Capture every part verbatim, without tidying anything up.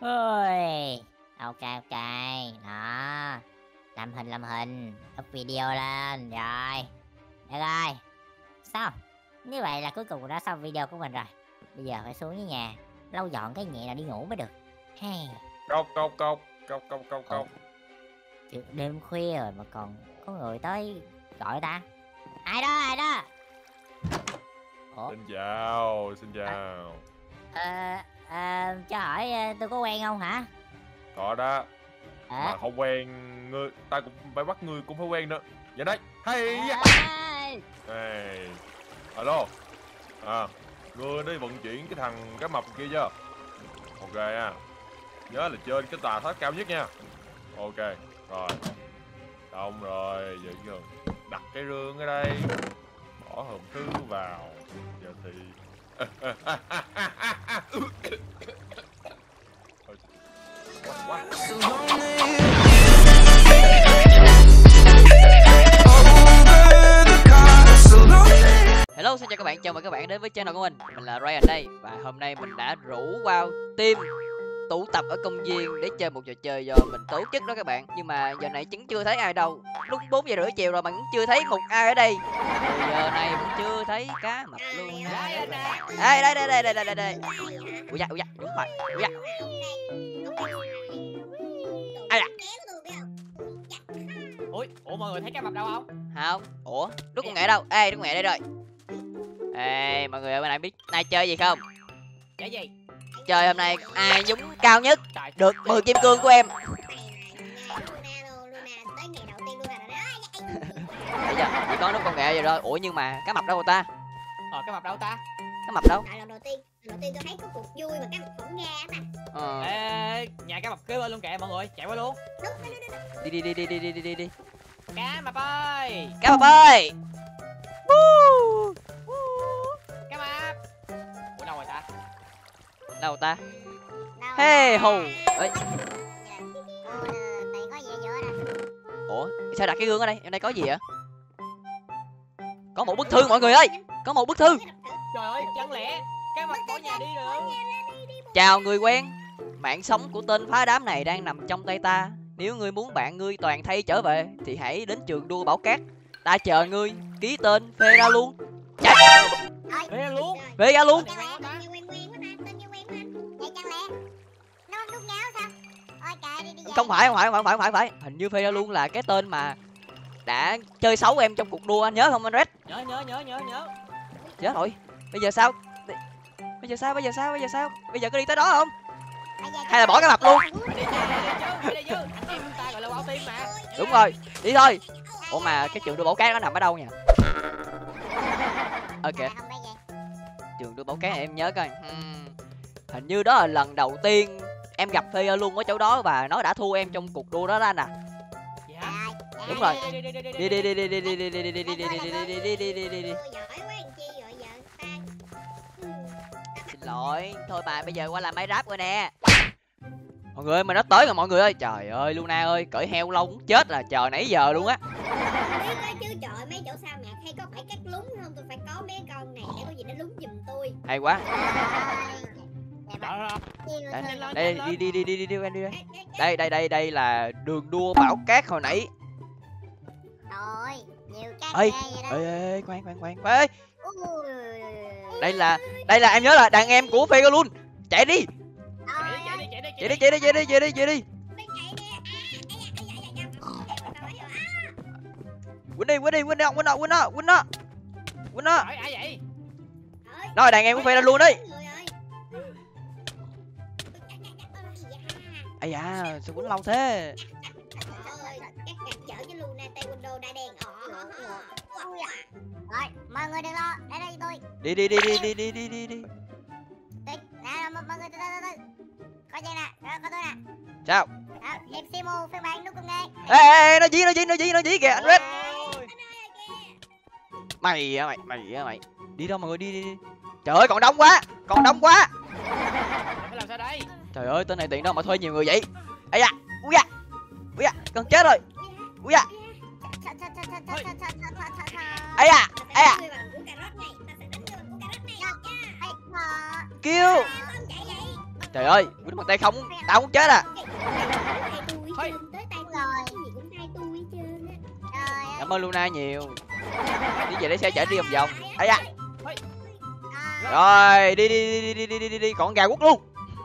Ôi, ok ok, đó, làm hình làm hình, up video lên, rồi, được rồi, xong, như vậy là cuối cùng cũng đã xong video của mình rồi. Bây giờ phải xuống dưới nhà, lau dọn cái nhẹ là đi ngủ mới được. Hey. Cốc cốc cốc, cốc cốc cốc cốc. Chứ đêm khuya rồi mà còn có người tới gọi ta. Ai đó, ai đó? Ủa? Xin chào, xin chào. Ờ, ờ, cho hỏi tôi có quen không hả? Có đó. À. Mà không quen ngươi, ta cũng phải bắt ngươi cũng phải quen nữa. Vậy đấy. Hay da. Này. Alo. À, ngươi đi vận chuyển cái thằng cá mập kia chưa? Ok nha. Nhớ là trên cái tòa tháp cao nhất nha. Ok. Rồi. Xong rồi, vậy giờ đặt cái rương ở đây. Bỏ hòm thư vào. Giờ thì quá. Hello, xin chào các bạn, chào mừng các bạn đến với channel của mình. Mình là Ryan đây. Và hôm nay mình đã rủ vào team tụ tập ở công viên để chơi một trò chơi do mình tổ chức đó các bạn. Nhưng mà giờ này vẫn chưa thấy ai đâu. Lúc bốn giờ rưỡi chiều rồi mà vẫn chưa thấy một ai ở đây. Từ giờ này vẫn chưa thấy cá mập luôn. Đây đây đây đây đây đây đây đây. Ui da, ui da, đúng rồi. Ui da. Ai da. Ủa, ủa mọi người thấy cá mập đâu không? Không. Ủa, Đức Công Nghệ đâu? Ê, Đức Công Nghệ đây rồi. Ê, mọi người ở bên này biết nay chơi gì không? Chơi gì? Chơi hôm nay ai nhúng cao nhất được mười kim cương của em. Bây giờ chỉ có Đức Công Nghệ vậy thôi. Ủa nhưng mà cá mập đâu rồi ta? Ờ, cá mập đâu ta? Cá mập đâu? Lần đầu tiên, lần đầu tiên tôi thấy có cuộc vui mà cá mập không ra á. Ờ. Ê, nhà cá mập kế bên luôn kìa mọi người, chạy qua luôn. Đi đi đi đi đi đi đi đi đi. Cá mập ơi! Cá mập ơi! Cá mập! Ủa đâu rồi ta? Đâu ta? Hey hù. Ê. Ủa, sao đặt cái gương ở đây? Ở đây có gì vậy? Có một bức thư mọi người ơi! Có một bức thư. Trời ơi, chẳng lẽ cá mập bỏ nhà đi được? Chào người quen. Mạng sống của tên phá đám này đang nằm trong tay ta. Nếu ngươi muốn bạn ngươi toàn thay trở về thì hãy đến trường đua Bảo Cát. Ta chờ ngươi, ký tên phê ra luôn. Chạy. Phê ra luôn. Phê ra luôn. Không phải, không phải, không phải, không phải, không phải. Hình như phê ra luôn là cái tên mà đã chơi xấu em trong cuộc đua, anh nhớ không anh Red? Nhớ nhớ nhớ nhớ nhớ. Chết rồi. Bây giờ sao? Bây giờ sao? Bây giờ sao? Bây giờ sao? Bây giờ có đi tới đó không? Hay là bỏ cái mập luôn? Đi chứ, đi chứ, đi chứ. Anh em ta gọi là báo tim mà. Đúng rồi, đi thôi. Ủa mà cái trường đua Bảo Cát nó nằm ở đâu nhỉ? Ok. Trường đua Bảo Cát này em nhớ coi. Hmm. Hình như đó là lần đầu tiên em gặp Phê luôn ở chỗ đó và nó đã thua em trong cuộc đua đó đó anh à. Dạ. Đúng rồi. Đi đi đi đi đi đi đi đi đi đi đi đi đi đi đi đi đi đi. Xin lỗi, thôi mà bây giờ qua làm máy rap rồi nè. Mọi người ơi, mà nó tới rồi mọi người ơi. Trời ơi, Luna ơi, cởi heo lâu muốn chết là chờ nãy giờ luôn á. Chứ trời, mấy chỗ sao nhạc hay có phải cắt lúng không? Tôi phải có mấy con này để có gì nó lúng giùm tôi. Hay quá. Đây, đi đi đi đi đi đi đi đi. Đây đây đây đây là đường đua Bảo Cát hồi nãy. Rồi, nhiều cát ê, ê, ê, khoan khoan khoan. Ê. Đây là đây là em nhớ là đàn em của Phi luôn. Chạy đi. Chạy đi chạy đi chạy đi chạy đi chạy đi. Quýnh đi, quýnh đi, quýnh nó, quýnh nó, quýnh nó, quýnh nó. Quýnh nó. Đó là đàn em của Phi luôn đi. Ây da, sao quýnh lâu thế? Rồi, mọi người đừng lo, để đây tôi. Đi đi đi đi đi đi đi đi đi. Nè, mọi người từ từ từ từ. Coi đây nè, coi tôi nè. Sao? Đó, em Simo phiên bản nút công nghệ. Ê ê nó dí nó dí nó dí nó dí kìa anh Red. Mày á mày mày á mày. Đi đâu mọi người đi đi đi. Trời ơi còn đông quá, còn đông quá. Phải làm sao đây? Trời ơi tên này tiện đâu mà thuê nhiều người vậy. Ây da, ui da. Ui da, cần chết rồi. Ui da. Ây da, ây da. Kêu. Trời ơi, quýnh bằng tay không, tao muốn chết à. Tay tôi tới tay tôi cái gì cũng tay tôi hết trơn á. Trời Cảm ơn Luna nhiều. Đi về lấy xe chạy đi vòng vòng. Ây da. Rồi, đi đi đi đi đi đi đi đi, còn gà quất luôn.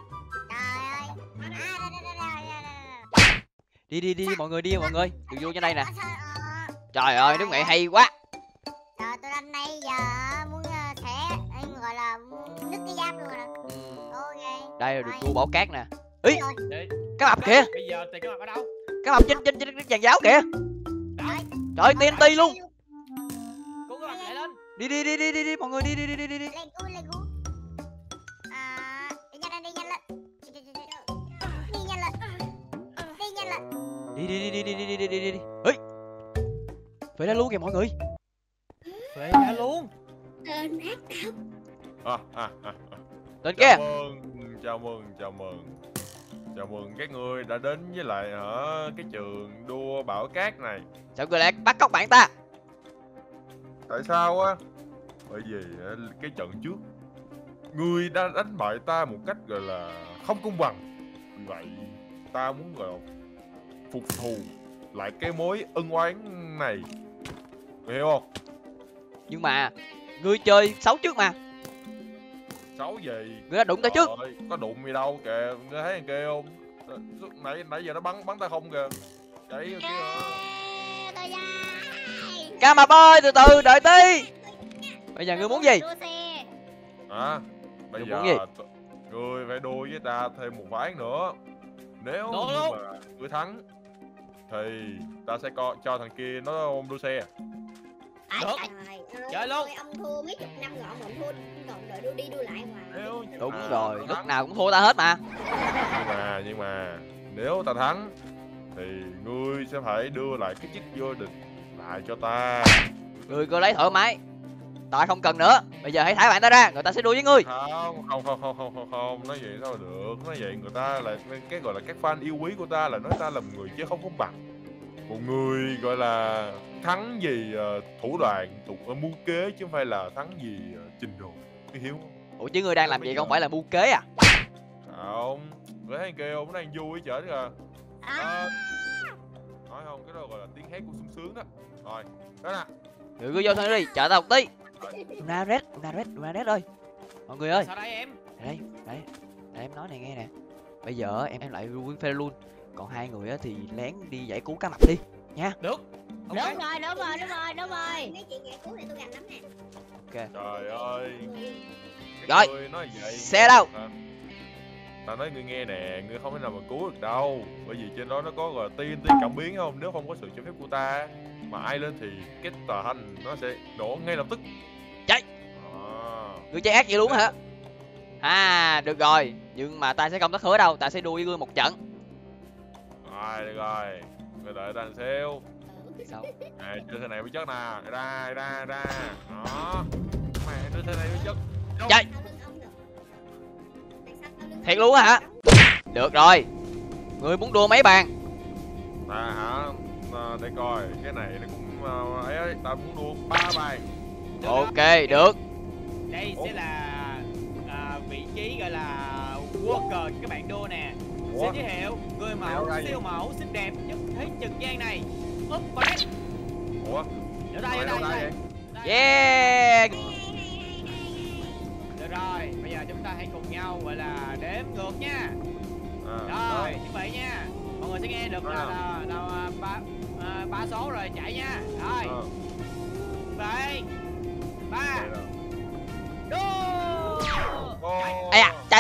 Đi đi đi mọi người đi mọi người, đừng vô trên đây nè. Trời ơi, nước mẹ hay quá. Trời, tôi lên đây giờ muốn thẻ em gọi là nứt cái giáp luôn rồi. Ok. Đây là được cua bỏ cát nè. Ý, Đi. cá mập kìa. Bây giờ tiền cái mặt ở đâu? Cá mập trên trên trên cái giàn giáo kìa. Trời tê en tê luôn. Cố cái mặt lại lên. Đi đi đi đi đi đi mọi người đi đi đi đi đi đi. Lên cua lên cua. À, đi nhanh lên đi nhanh lên. Đi nhanh lên. Đi nhanh lên. Đi đi đi đi đi đi đi đi đi đi. Ê. Về đây luôn kìa mọi người. Về ra luôn. Tên ác độc. À, à, à, à. Tên kia. Chào mừng, chào mừng, chào mừng. Chào mừng các ngươi đã đến với lại ở cái trường đua bão cát này. Sao người lại bắt cóc bạn ta? Tại sao á? Bởi vì á, cái trận trước ngươi đã đánh bại ta một cách gọi là không công bằng. Vì vậy ta muốn gọi là phục thù lại cái mối ân oán này. Mày hiểu không? Nhưng mà ngươi chơi xấu trước mà. Xấu gì? Ngươi đã đụng ta trước. Trời, có đụng gì đâu kìa, ngươi thấy thằng kia không? Suốt nãy nãy giờ nó bắn bắn ta không kìa. Chạy kìa. Tôi ra. Cá mập ơi, từ từ đợi tí. Bây giờ ngươi muốn gì? Đua xe. À, bây Ngươi giờ muốn gì? t- ngươi phải đua với ta thêm một ván nữa. Nếu Đua như luôn. mà ngươi thắng thì ta sẽ co cho thằng kia nó đua xe. Được. Trời, Chơi luôn. ông thua mấy chục năm rồi ông còn thua còn đợi đua đi đua lại hoài. Nếu như Đúng mà rồi, ta lúc thắng, nào cũng thua ta hết mà. nhưng mà nhưng mà nếu ta thắng thì ngươi sẽ phải đưa lại cái chức vô địch lại cho ta. Ngươi cứ lấy thoải mái. Ta không cần nữa. Bây giờ hãy thả bạn ta ra, người ta sẽ đua với ngươi. Không, không, không, không, không, không, không, nói vậy sao mà được. Nói vậy người ta là cái gọi là các fan yêu quý của ta là nói ta là một người chứ không công bằng. Một người gọi là thắng vì uh, thủ đoạn, thủ, uh, mưu kế chứ không phải là thắng vì uh, trình độ. Cái hiếu không? Ủa chứ ngươi đang làm gì không phải là mưu kế à? Không, người thấy thằng kia không, nó đang vui chở kìa. À, nói không, cái đó gọi là tiếng hét của sung sướng đó. Rồi, đó nè. Ngươi cứ vô thôi đi, chờ tao một tí. Luna Red, Luna Red, Luna Red ơi. Mọi người ơi. Sao đây em? Đây, đây, đây em nói này nghe nè. Bây giờ em em lại với Phê luôn. Còn hai người á thì lén đi giải cứu cá mập đi nha. Được. Đúng rồi, đúng rồi, đúng rồi, đúng rồi. Mấy chuyện giải cứu thì tôi gành lắm nè. Ok. Trời ơi. Rồi, Người nói vậy. xe đâu? À, tao nói ngươi nghe nè, ngươi không thể nào mà cứu được đâu. Bởi vì trên đó nó có gọi là tê en tê cảm biến không? Nếu không có sự cho phép của ta mà ai lên thì cái tòa hành nó sẽ nổ ngay lập tức. Chạy. À. Ngươi chơi ác vậy luôn hả? À, được rồi. Nhưng mà ta sẽ không thất hứa đâu, ta sẽ đua với ngươi một trận. Rồi, được rồi. Ngươi đợi ta một xíu. Sao? Nè, chơi thế này mới chất nè. Ra, ra, ra. Đó. Mẹ, chơi thế này mới chất. Chạy. Tao lưng ông được. Tại sao tao lưng Thiệt ông luôn á hả? được? Được rồi. Ngươi muốn đua mấy bàn? Ta hả? À, để coi, cái này nó cũng uh, ấy, ấy, ta muốn đua ba bài. Ok, được. Đây sẽ là à, vị trí gọi là worker các bạn đua nè. Ủa? Xin giới thiệu người mẫu Mèo ra gì? siêu mẫu xinh đẹp nhất thế trần gian này. Úp connect. Ủa? Ở đây, ở đây, ở đây. Yeah. Được rồi, bây giờ chúng ta hãy cùng nhau gọi là đếm ngược nha. À, Rồi, chuẩn bị nha. Mọi người sẽ nghe được là À. là, là, là ba à, ba số rồi chạy nha. Rồi, à, bảy, ba, vậy rồi. đua. Ô. Ây à, chạy.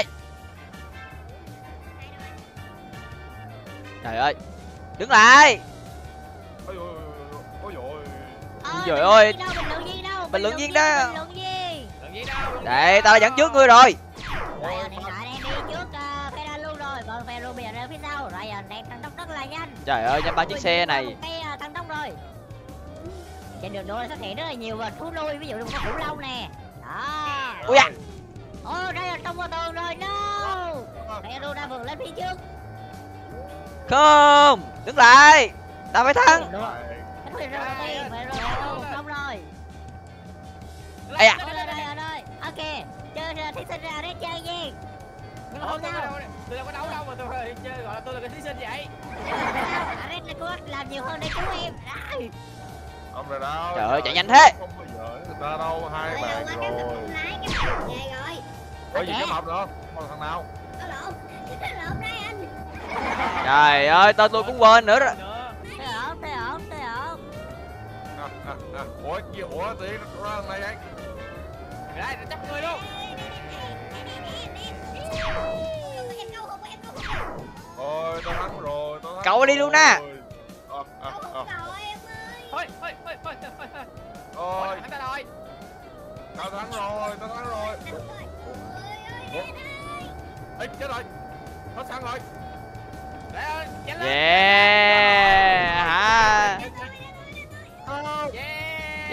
Trời ơi. Đứng lại. Ôi ôi ôi ôi ôi. Ờ, Trời ơi. Bình luận viên đâu? Bình luận viên đâu? Bình luận viên. Làm gì đâu? Đây, tao đã dẫn trước ngươi rồi. Ryan hiện tại đang đi trước uh, Ferrari luôn rồi, còn Ferrari bây giờ đang phía sau. Ryan đang tăng tốc rất là nhanh. Trời ơi, nhanh ba chiếc xe này. Một cái uh, tăng tốc rồi. Trên đường đua xuất hiện rất là nhiều vật thú nuôi, ví dụ như con khủng long nè. Đó. Ui à. Ô, Ryan xông vào tường rồi, no. Ferrari đã vượt lên phía trước. Không, đứng lại. Tao phải thắng. Đúng rồi. Cái thuyền đầu tiên, Ferrari xong rồi. Ây à. Rồi, rồi, rồi, rồi. Ok, chơi thí sinh ra đấy chơi gì? Nhưng mà Ủa, không tôi sao. đâu tôi đâu có đấu đâu mà tôi chơi gọi là tôi là cái thí sinh vậy. Red là cô làm nhiều hơn để cứu em. Ai. Không rồi đâu. Trời ơi, chạy nhanh tôi thế. Không bao giờ người ta đâu, hai Ôi, bạn qua cái mập rồi. không lái cái mập về rồi. Có gì cái mập nữa không? Còn thằng nào? Có lộn, lộn đây anh. Trời ơi, tên tôi cũng quên nữa đó. Nữa. Tới ổn, tới ổn, tới ổn. À, à, à. Ủa kia, ủa tí ra thằng này anh. Đây, nó chấp người luôn. Em câu không, em câu không. Ôi tao thắng rồi, tao thắng. Cậu đi luôn nè. rồi. À, à, Câu à. không rồi em ơi. Thôi, thôi, thôi, thôi, thôi, thôi, thôi. Ôi, Ủa, thằng ta rồi. tao thắng rồi, tao thắng rồi. Ủa? Ê, chết rồi. Hết xăng rồi. Đấy ơi, nhanh lên. Yeah. Hả? Không. Yeah.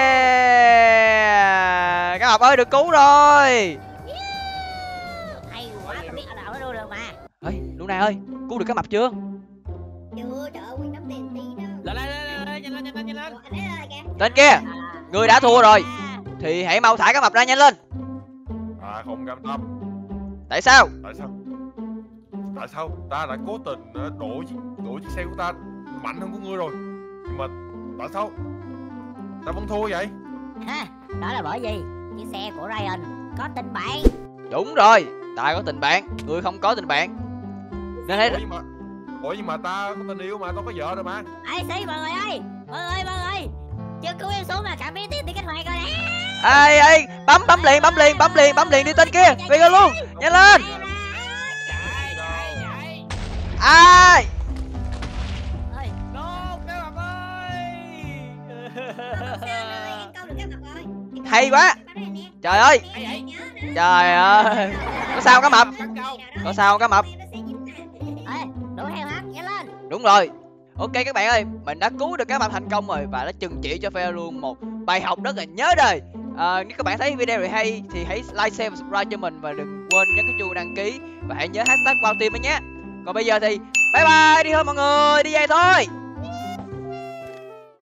Yeah. Cá mập ơi, được cứu rồi. Hay quá, tôi biết ở đâu nó đua được mà. Ê, Luna ơi, cứu được cá mập chưa? Chưa, trời ơi, Quyên đóng tiền tí đâu. Lên, lên, lên, lên, nhanh lên, nhanh lên, nhanh lên. Ủa, anh ấy rồi kìa. Tên kia, À, người đã thua rồi. à, Thì hãy mau thả cá mập ra nhanh lên. À không cam tâm. Tại sao? Tại sao? Tại sao? Ta đã cố tình ờ, đổ chiếc đổ chiếc xe của ta mạnh hơn của ngươi rồi. Nhưng mà tại sao? Ta vẫn thua vậy? ha, đó là bởi vì chiếc xe của Ryan có tình bạn. Đúng rồi, ta có tình bạn, người không có tình bạn. Nên Ủa thế nhưng mà Ủa nhưng mà ta có tình yêu mà, tao có vợ rồi mà. Ai xí mọi người ơi, mọi người, mọi người. Chưa cứu em xuống mà cảm biết tiền đi kích hoạt rồi nè. ai ai bấm bấm liền bấm liền bấm liền bấm liền đi tên kia về ra luôn nhanh lên. Chạy, chạy, chạy. Ai Ơi, No, cái mập ơi. Em câu được cái mập rồi. Em câu hay được quá. cái mập rồi nè. trời ơi Hay vậy? Nhớ nữa. trời ơi có sao cá mập Cắn câu. có sao cá mập Em nó sẽ dính nè. ơi, đủ heo hắt, nhanh lên. đúng rồi. Ok các bạn ơi, mình đã cứu được cá mập thành công rồi và đã chừng chỉ cho Phe luôn một bài học rất là nhớ đời. À, nếu các bạn thấy video này hay thì hãy like, share và subscribe cho mình và đừng quên nhấn cái chuông đăng ký và hãy nhớ hashtag wow team nhé. Còn bây giờ thì bye bye, đi thôi mọi người, đi về thôi.